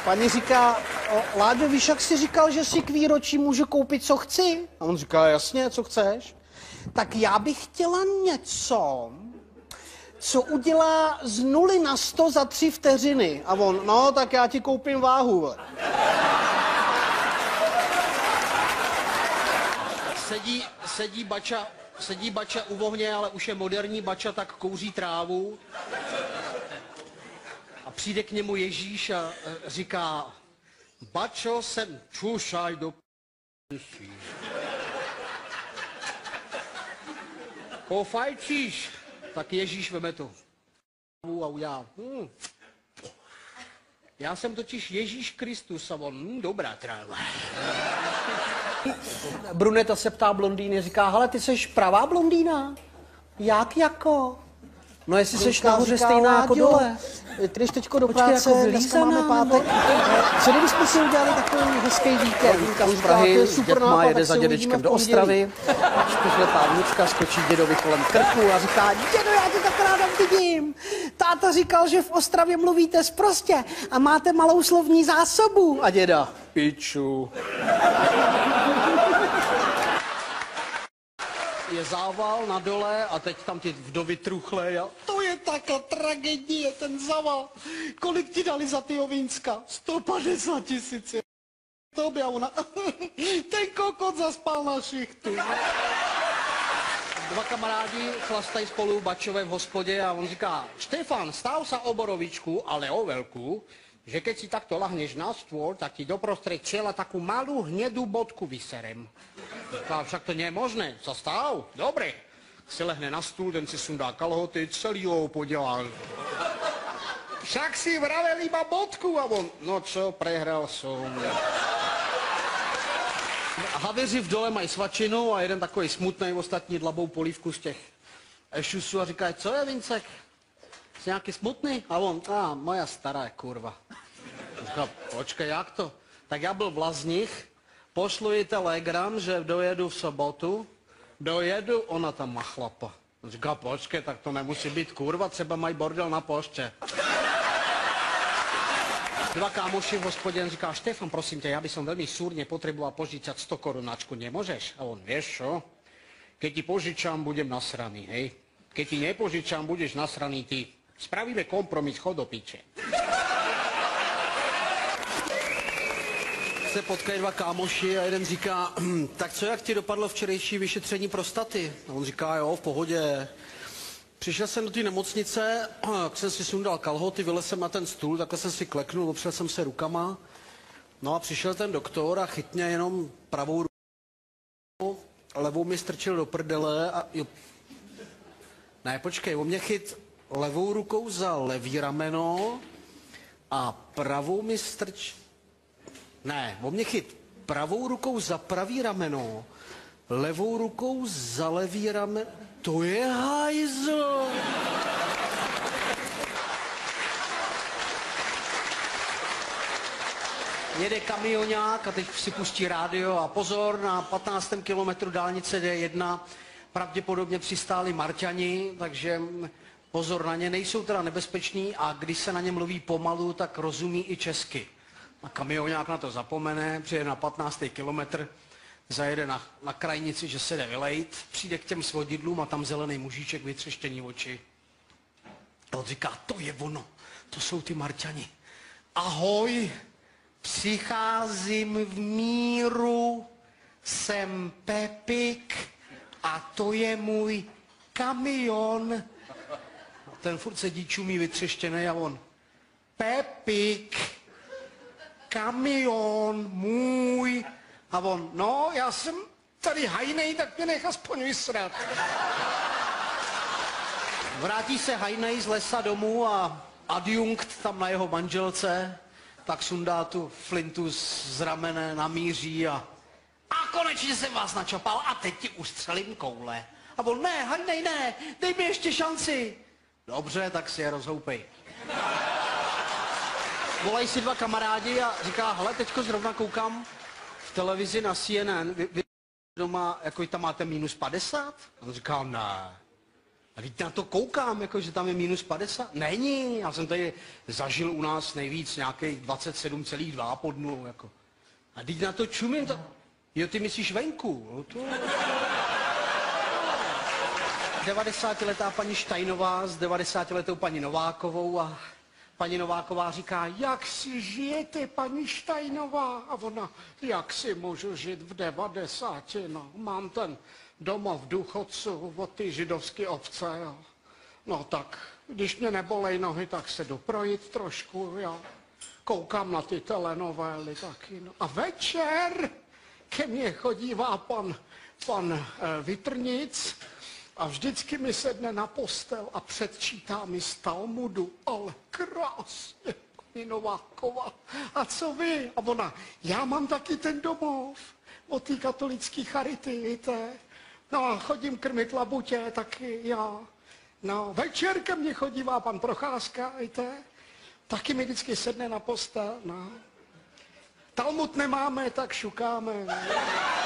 paní říká, Láďo, víš, jak jsi říkal, že si k výročí můžu koupit, co chci? A on říká, jasně, co chceš? Tak já bych chtěla něco, co udělá z 0 na 100 za 3 vteřiny. A on, no, tak já ti koupím váhu. Sedí bača u ohně, ale už je moderní bača, tak kouří trávu. A přijde k němu Ježíš a říká, bačo, sem čušaj do p***ši. Pofajčíš? Tak Ježíš veme to. A udělá. Já jsem totiž Ježíš Kristus a on, dobrá tráva. Bruneta se ptá blondýny, říká, hele, ty seš pravá blondýna? Jak jako? No jestli seš nahoře stejná jako dole. Ty jdeš teďko do práce, jako dneska máme pátek. Co kdybychom si udělali takový hezký víkend? Z Prahy, dět má jede za dědečkem do Ostravy. 4letá vnučka skočí dědovi kolem krku a říká, dědo, já tě tak ráda vidím. Táta říkal, že v Ostravě mluvíte sprostě a máte malou slovní zásobu. a děda, piču. Je zával na dole a teď tam ty vdovy truchlej a to je taká tragédie, ten zával. Kolik ti dali za ty ovínska? 150 000. Tobě a ona, ten kokot zaspal na šichtu. Dva kamarádi chlastají spolu bačové v hospodě a on říká, Štefan, stav sa o borovičku, ale o veľkú, že keď si takto lahneš na stôl, tak ti doprostred čela takú malú hnedú bodku vyserem. Říká, však to nie je možné. Co stav? Dobre. Si lehne na stůl, ten si sundá kalhoty, celý ho podělá. Však si vravel iba bodku a on, no čo, prehral som. Havěři v dole mají svačinu a jeden takový smutný, ostatní dlabou polívku z těch ešusů a říkají, co je, Vincek? Jsi nějaký smutný? A on, moja stará je kurva. Říká, počkej, jak to? Tak já byl v Lazních, pošlu jí telegram, že dojedu v sobotu, dojedu, ona tam má chlapa. Říká, počkej, tak to nemusí být kurva, třeba mají bordel na poště. Dva kámoši v hospodě říká, Štefan, prosím tě, já bych velmi súrně potřeboval požičat 100 korunáčku, nemůžeš? A on, vieš čo? Keď ti požičám, budem nasraný, hej? Keď ti nepožičám, budeš nasraný ty. Spravíme kompromis, chod do piče. Se potkají dva kámoši a jeden říká, tak co, jak ti dopadlo včerejší vyšetření prostaty? A on říká, jo, v pohodě. Přišel jsem do té nemocnice, jak jsem si sundal kalhoty, vylez jsem na ten stůl, takhle jsem si kleknul, opřel jsem se rukama. No a přišel ten doktor a chyt mě jenom pravou rukou, levou mi strčil do prdele a jo. Ne, počkej, on mě chyt levou rukou za levý rameno a pravou mi Ne, on mě chyt pravou rukou za pravý rameno, levou rukou za levý rameno. To je hajzl. Jede kamionák a teď si pustí rádio a pozor, na 15. kilometru dálnice D1 pravděpodobně přistáli Marťani, takže pozor na ně, nejsou teda nebezpeční a když se na ně mluví pomalu, tak rozumí i česky. A kamionák na to zapomene, přijede na 15. kilometr, zajede na krajnici, že se jde vylejt, přijde k těm svodidlům a tam zelený mužíček, vytřeštění oči. A on říká, to je ono, to jsou ty Marťani. Ahoj, přicházím v míru, jsem Pepik a to je můj kamion. A ten furt sedí čumí vytřeštěný a on, Pepik, kamion můj. A on, no, já jsem tady hajnej, tak mě nech aspoň vysrat. Vrátí se hajnej z lesa domů a adjunkt tam na jeho manželce, tak sundá tu flintu z ramene, namíří a konečně jsem vás načapal a teď ti ustřelím koule. A on, ne, hajnej, ne, dej mi ještě šanci. Dobře, tak si je rozhoupej. Volají si dva kamarádi a říká, hele, teďko zrovna koukám v televizi na CNN, vy doma, jako tam máte -50? A on říká, ne. A A teď na to koukám, jako, že tam je -50. Není, já jsem tady zažil u nás nejvíc nějakých 27,2 pod nulou. Jako. A teď na to čumím, to... Jo, ty myslíš venku. No to... 90letá paní Štajnová s 90letou paní Novákovou a paní Nováková říká, jak si žijete, paní Štajnová? A ona, jak si můžu žít v 90, no, mám ten domov důchodců od ty židovské obce, jo. No tak, když mě nebolej nohy, tak se jdu projít trošku, jo. Koukám na ty telenovely taky, no. A večer ke mně chodívá pan Vitrnic a vždycky mi sedne na postel a předčítá mi z Talmudu, ale krásně, paní Nováková. A co vy? A ona, já mám taky ten domov od té katolické charity, víte. No a chodím krmit labutě taky, já. No, večer ke mně chodívá pan Procházka, víte. Taky mi vždycky sedne na postel, no. Talmud nemáme, tak šukáme.